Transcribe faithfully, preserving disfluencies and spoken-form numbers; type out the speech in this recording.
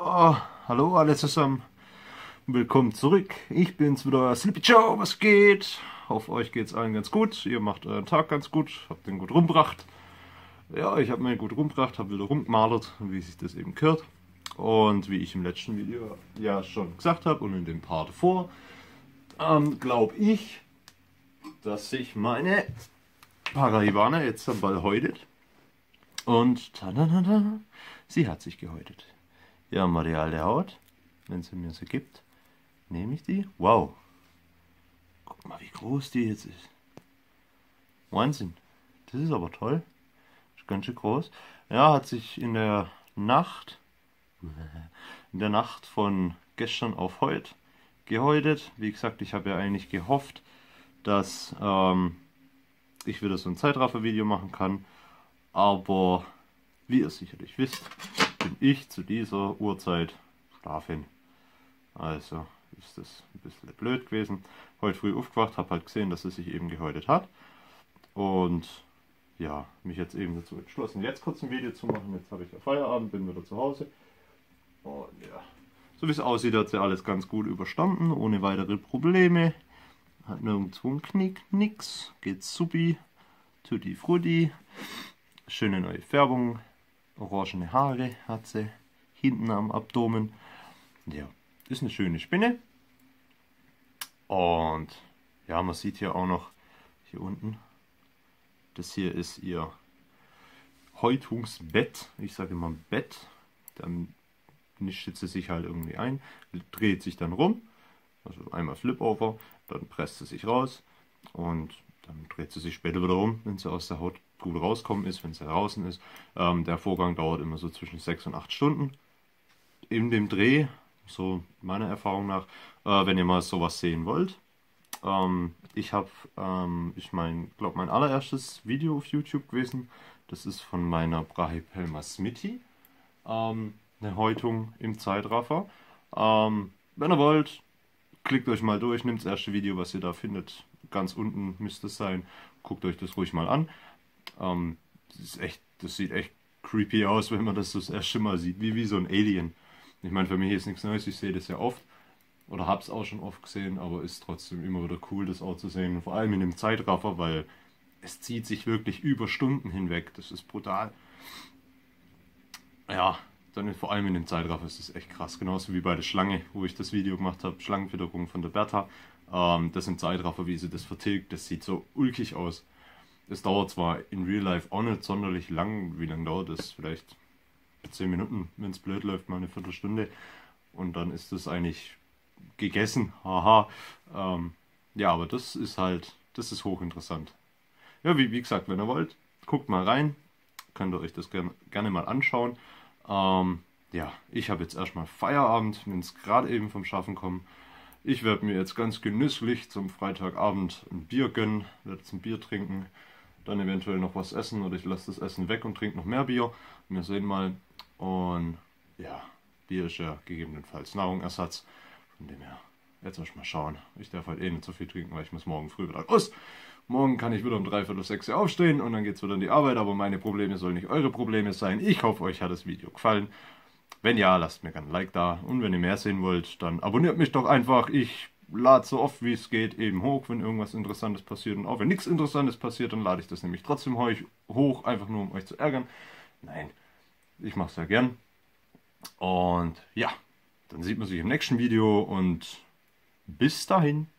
So, hallo alle zusammen. Willkommen zurück. Ich bin's wieder, Sleepy Joe, was geht? Hoffe euch geht's allen ganz gut. Ihr macht euren Tag ganz gut, habt den gut rumgebracht. Ja, ich habe mir gut rumgebracht, habe wieder rumgemalert, wie sich das eben gehört. Und wie ich im letzten Video ja schon gesagt habe und in dem Part davor, ähm, glaube ich, dass sich meine Paraibana jetzt am Ball häutet. Und tada, sie hat sich gehäutet. Ja, Material der Haut, wenn sie mir so gibt, nehme ich die. Wow, guck mal, wie groß die jetzt ist. Wahnsinn, das ist aber toll. Ist ganz schön groß. Ja, hat sich in der Nacht, in der Nacht von gestern auf heute gehäutet. Wie gesagt, ich habe ja eigentlich gehofft, dass ähm, ich wieder so ein Zeitraffer-Video machen kann. Aber wie ihr sicherlich wisst, bin ich zu dieser Uhrzeit schlafen. Also ist das ein bisschen blöd gewesen. Heute früh aufgewacht, habe halt gesehen, dass es sich eben gehäutet hat. Und ja, mich jetzt eben dazu entschlossen, jetzt kurz ein Video zu machen. Jetzt habe ich ja Feierabend, bin wieder zu Hause. Und ja, so wie es aussieht, hat sie alles ganz gut überstanden, ohne weitere Probleme. Hat nirgendwo einen Knick, nix. Geht supi, tutti frutti. Schöne neue Färbung. Orangene Haare hat sie hinten am Abdomen. Ja, ist eine schöne Spinne. Und ja, man sieht hier auch noch hier unten, das hier ist ihr Häutungsbett. Ich sage immer Bett. Dann nischt sie sich halt irgendwie ein, dreht sich dann rum, also einmal Flip-Over, dann presst sie sich raus und dann dreht sie sich später wieder um, wenn sie aus der Haut gut rauskommen ist, wenn sie draußen ist. Ähm, der Vorgang dauert immer so zwischen sechs und acht Stunden. In dem Dreh, so meiner Erfahrung nach, äh, wenn ihr mal sowas sehen wollt. Ähm, ich habe, ähm, ich mein, glaube mein allererstes Video auf YouTube gewesen. Das ist von meiner Brachypelma smithi. Ähm, eine Häutung im Zeitraffer. Ähm, wenn ihr wollt, klickt euch mal durch, nehmt das erste Video, was ihr da findet. Ganz unten müsste es sein. Guckt euch das ruhig mal an. Ähm, das ist echt, das sieht echt creepy aus, wenn man das so das erste Mal sieht, wie, wie so ein Alien. Ich meine, für mich ist nichts Neues, ich sehe das ja oft oder habe es auch schon oft gesehen, aber ist trotzdem immer wieder cool, das auch zu sehen. Vor allem in dem Zeitraffer, weil es zieht sich wirklich über Stunden hinweg. Das ist brutal. Ja, dann vor allem in dem Zeitraffer ist das echt krass. Genauso wie bei der Schlange, wo ich das Video gemacht habe, Schlangenfütterung von der Bertha. Ähm, das im Zeitraffer, wie sie das vertilgt, das sieht so ulkig aus. Es dauert zwar in Real Life auch nicht sonderlich lang. Wie lange dauert das? Vielleicht zehn Minuten, wenn es blöd läuft, mal eine Viertelstunde. Und dann ist das eigentlich gegessen. Haha. Ähm, ja, aber das ist halt, das ist hochinteressant. Ja, wie, wie gesagt, wenn ihr wollt, guckt mal rein. Könnt ihr euch das gerne, gerne mal anschauen. Ähm, ja, ich habe jetzt erstmal Feierabend, wenn es gerade eben vom Schaffen kommt. Ich werde mir jetzt ganz genüsslich zum Freitagabend ein Bier gönnen, werde jetzt ein Bier trinken, dann eventuell noch was essen oder ich lasse das Essen weg und trinke noch mehr Bier. Wir sehen mal. Und ja, Bier ist ja gegebenenfalls Nahrungsersatz. Von dem her, jetzt erstmal schauen. Ich darf halt eh nicht so viel trinken, weil ich muss morgen früh wieder raus. Morgen kann ich wieder um dreiviertel sechs aufstehen und dann geht es wieder in die Arbeit. Aber meine Probleme sollen nicht eure Probleme sein. Ich hoffe, euch hat das Video gefallen. Wenn ja, lasst mir gerne ein Like da. Und wenn ihr mehr sehen wollt, dann abonniert mich doch einfach. Ich lade so oft wie es geht eben hoch, wenn irgendwas Interessantes passiert. Und auch wenn nichts Interessantes passiert, dann lade ich das nämlich trotzdem hoch, einfach nur um euch zu ärgern. Nein, ich mache es ja gern. Und ja, dann sieht man sich im nächsten Video und bis dahin.